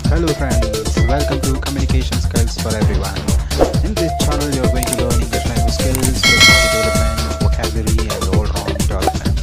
Hello friends, welcome to Communication Skills for Everyone. In this channel you're going to learn English language skills, personality development, vocabulary and all-round development.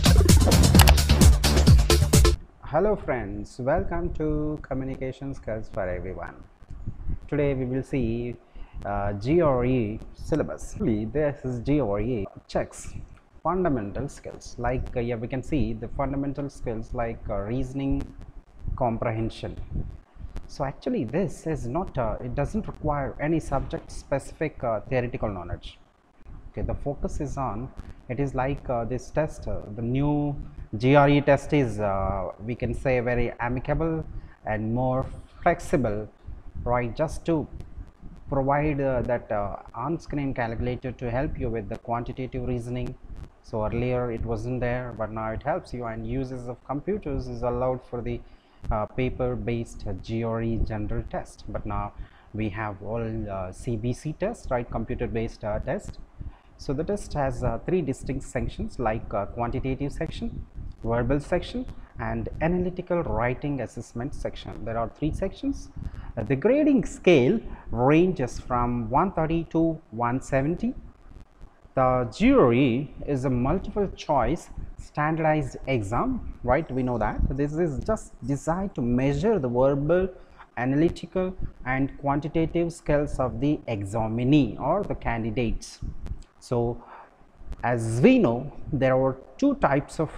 Hello friends, welcome to Communication Skills for Everyone. Today we will see GRE syllabus. This is GRE checks fundamental skills like here we can see the fundamental skills like reasoning, comprehension. So actually this is not it doesn't require any subject specific theoretical knowledge. Okay, the focus is on it is like this test, the new GRE test is we can say very amicable and more flexible, right, just to provide that on-screen calculator to help you with the quantitative reasoning. So earlier it wasn't there, but now it helps you, and uses of computers is allowed for the paper-based GRE general test. But now we have all CBC test, right, computer-based test. So the test has three distinct sections like quantitative section, verbal section and analytical writing assessment section. There are three sections. The grading scale ranges from 130 to 170. The GRE is a multiple choice standardized exam, right? We know that this is just designed to measure the verbal, analytical and quantitative skills of the examinee or the candidates. So as we know, there are two types of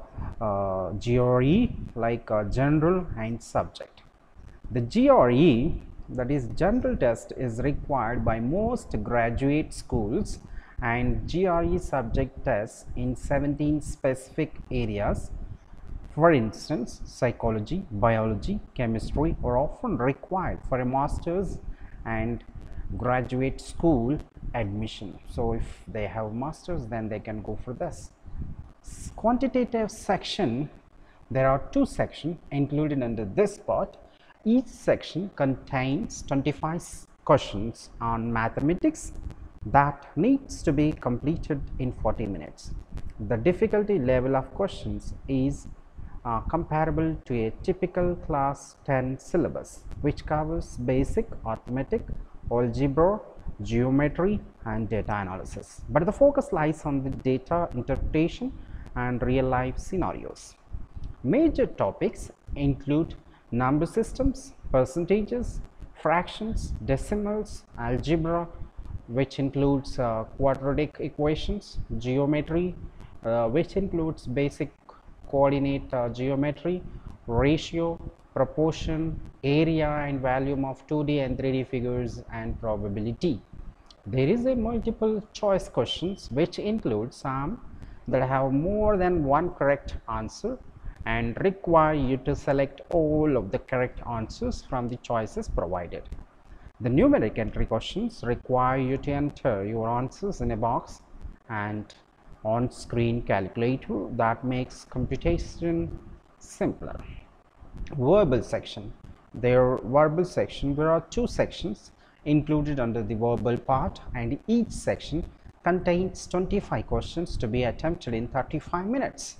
GRE, like general and subject. The GRE, that is general test, is required by most graduate schools, and GRE subject tests in 17 specific areas. For instance, psychology, biology, chemistry are often required for a master's and graduate school admission. So if they have masters, then they can go for this. Quantitative section, there are two sections included under this part. Each section contains 25 questions on mathematics that needs to be completed in 40 minutes. The difficulty level of questions is comparable to a typical class 10 syllabus, which covers basic arithmetic, algebra, geometry and data analysis, but the focus lies on the data interpretation and real life scenarios. Major topics include number systems, percentages, fractions, decimals, algebra, which includes quadratic equations, geometry, which includes basic coordinate geometry, ratio, proportion, area and volume of 2D and 3D figures, and probability. There is a multiple choice questions which include some that have more than one correct answer and require you to select all of the correct answers from the choices provided. The numeric entry questions require you to enter your answers in a box and on-screen calculator that makes computation simpler. Verbal section. There are two sections included under the verbal part, and each section contains 25 questions to be attempted in 35 minutes.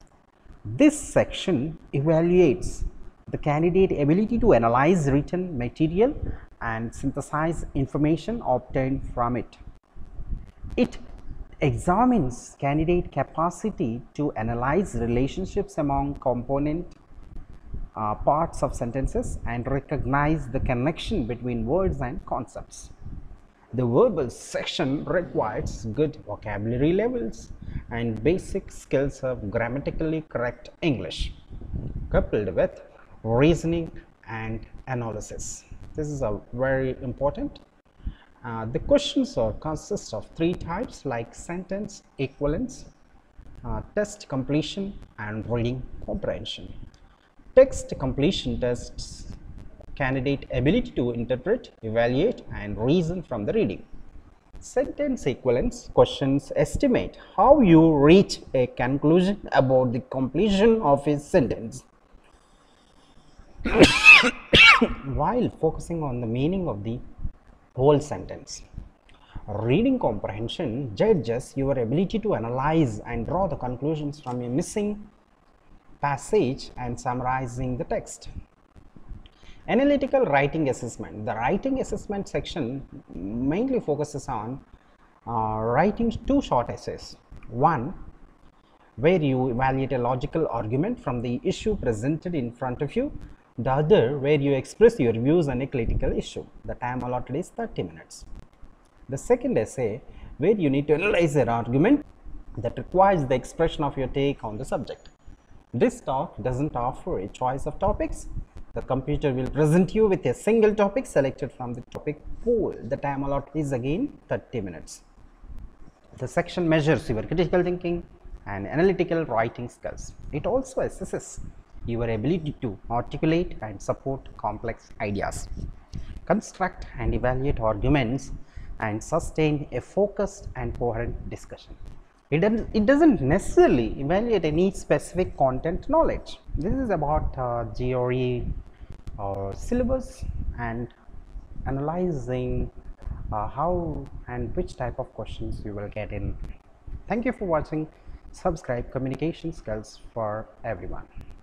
This section evaluates the candidate ability to analyze written material and synthesize information obtained from it. It examines candidate capacity to analyze relationships among component parts of sentences and recognize the connection between words and concepts. The verbal section requires good vocabulary levels and basic skills of grammatically correct English, coupled with reasoning and analysis. This is a very important. The questions consist of three types like sentence equivalence, test completion and reading comprehension. Text completion tests candidate ability to interpret, evaluate and reason from the reading. Sentence equivalence questions estimate how you reach a conclusion about the completion of a sentence while focusing on the meaning of the whole sentence. Reading comprehension judges your ability to analyze and draw the conclusions from a missing passage and summarizing the text. Analytical writing assessment. The writing assessment section mainly focuses on writing two short essays. One, where you evaluate a logical argument from the issue presented in front of you. The other, where you express your views on a critical issue. The time allotted is 30 minutes. The second essay, where you need to analyze an argument that requires the expression of your take on the subject. This talk doesn't offer a choice of topics. The computer will present you with a single topic selected from the topic pool. The time allotted is again 30 minutes. The section measures your critical thinking and analytical writing skills. It also assesses your ability to articulate and support complex ideas, construct and evaluate arguments, and sustain a focused and coherent discussion. It doesn't necessarily evaluate any specific content knowledge. This is about GRE syllabus and analyzing how and which type of questions you will get in. Thank you for watching. Subscribe. Communication skills for everyone.